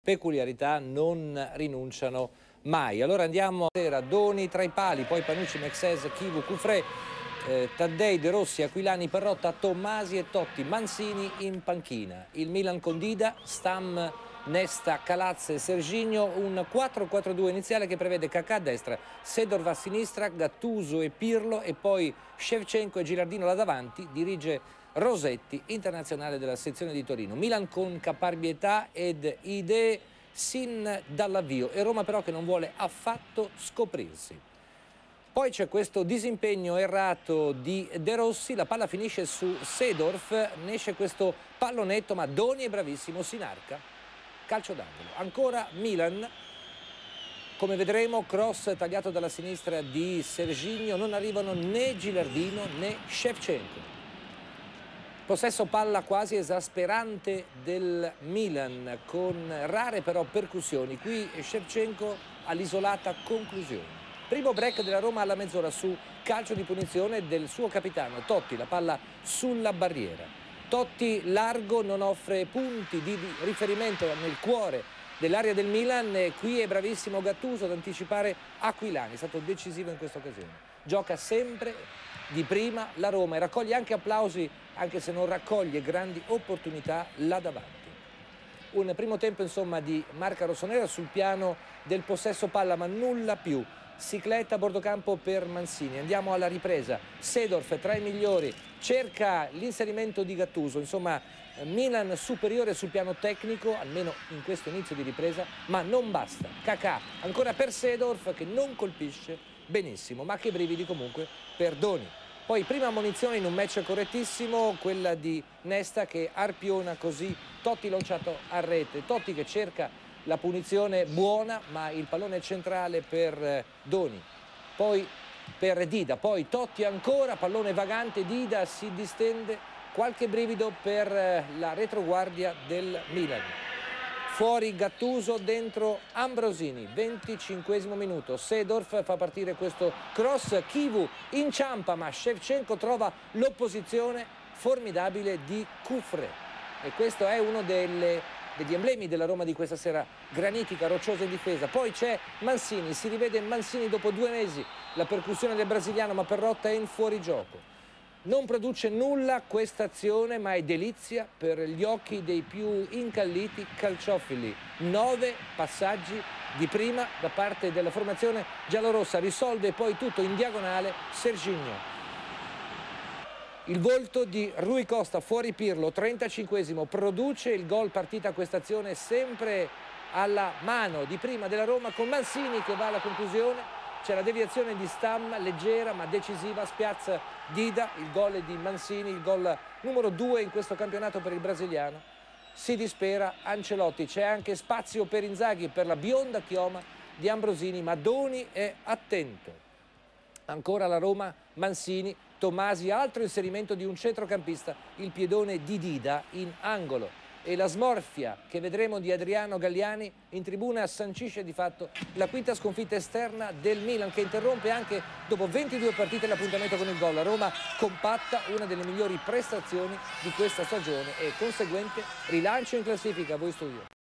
peculiarità non rinunciano mai. Allora andiamo a Doni tra i pali, poi Panucci, Mexes, Chivu, Cufré, Taddei, De Rossi, Aquilani, Perrotta, Tommasi e Totti, Mancini in panchina. Il Milan con Dida, Stam, Nesta, Calazze e Serginho, un 4-4-2 iniziale che prevede Kakà a destra, Seedorf a sinistra, Gattuso e Pirlo e poi Shevchenko e Gilardino là davanti. Dirige Rosetti, internazionale della sezione di Torino. Milan con caparbietà ed idee sin dall'avvio e Roma però che non vuole affatto scoprirsi. Poi c'è questo disimpegno errato di De Rossi, la palla finisce su Seedorf, ne esce questo pallonetto ma Doni è bravissimo, si inarca, calcio d'angolo. Ancora Milan, come vedremo cross tagliato dalla sinistra di Serginho, non arrivano né Gilardino né Shevchenko. Possesso palla quasi esasperante del Milan, con rare però percussioni. Qui Shevchenko all'isolata conclusione. Primo break della Roma alla mezz'ora su calcio di punizione del suo capitano Totti, la palla sulla barriera. Totti largo, non offre punti di riferimento nel cuore dell'area del Milan e qui è bravissimo Gattuso ad anticipare Aquilani, è stato decisivo in questa occasione. Gioca sempre di prima la Roma e raccoglie anche applausi, anche se non raccoglie grandi opportunità là davanti. Un primo tempo insomma di marca rossonera sul piano del possesso palla ma nulla più. Cicletta a bordo campo per Mancini. Andiamo alla ripresa. Seedorf tra i migliori, cerca l'inserimento di Gattuso, insomma Milan superiore sul piano tecnico, almeno in questo inizio di ripresa, ma non basta. Kakà ancora per Seedorf che non colpisce benissimo, ma che brividi comunque per Doni. Poi prima ammonizione in un match correttissimo, quella di Nesta che arpiona così Totti lanciato a rete. Totti che cerca la punizione buona, ma il pallone centrale per Doni. Poi per Dida, poi Totti ancora, pallone vagante, Dida si distende, qualche brivido per la retroguardia del Milan. Fuori Gattuso, dentro Ambrosini, 25esimo minuto, Seedorf fa partire questo cross, Chivu inciampa ma Shevchenko trova l'opposizione formidabile di Cufré e questo è uno degli emblemi della Roma di questa sera, granitica, rocciosa in difesa. Poi c'è Mancini, si rivede Mancini dopo 2 mesi, la percussione del brasiliano ma Perrotta è in fuorigioco. Non produce nulla questa azione ma è delizia per gli occhi dei più incalliti calciofili. 9 passaggi di prima da parte della formazione giallorossa, risolve poi tutto in diagonale Serginho. Il volto di Rui Costa, fuori Pirlo, 35esimo, produce il gol partita questa azione sempre alla mano di prima della Roma con Mancini che va alla conclusione. C'è la deviazione di Stam, leggera ma decisiva, spiazza Dida, il gol di Mancini, il gol numero 2 in questo campionato per il brasiliano. Si dispera Ancelotti, c'è anche spazio per Inzaghi, per la bionda chioma di Ambrosini, ma Doni è attento. Ancora la Roma, Mancini, Tommasi, altro inserimento di un centrocampista, il piedone di Dida in angolo. E la smorfia che vedremo di Adriano Galliani in tribuna sancisce di fatto la quinta sconfitta esterna del Milan che interrompe anche dopo 22 partite l'appuntamento con il gol. La Roma compatta, una delle migliori prestazioni di questa stagione e conseguente rilancio in classifica. A voi studio.